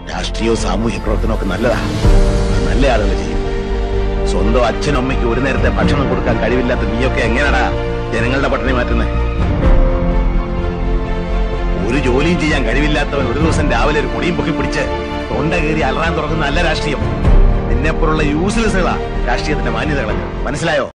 രാഷ്ട്രീയവും സാമൂഹ്യ പ്രവർത്തനവും ഒക്കെ നല്ലതാ, നല്ല ആളുകൾ ചെയ്യും. സ്വന്തം അച്ഛനും അമ്മയ്ക്ക് ഒരു നേരത്തെ ഭക്ഷണം കൊടുക്കാൻ കഴിവില്ലാത്ത നീയൊക്കെ എങ്ങനെയാടാ ജനങ്ങളുടെ പട്ടിണി മാറ്റുന്നത്? ഒരു ജോലിയും ചെയ്യാൻ കഴിവില്ലാത്തവൻ ഒരു ദിവസം രാവിലെ ഒരു പൊടിയും പൊക്കി പിടിച്ച് തൊണ്ട കയറി അലറാൻ തുറക്കുന്ന നല്ല രാഷ്ട്രീയം. നിന്നെപ്പോലുള്ള യൂസ്ലെസ്സുകളാ രാഷ്ട്രീയത്തിന്റെ മാന്യതകളൊക്കെ. മനസ്സിലായോ?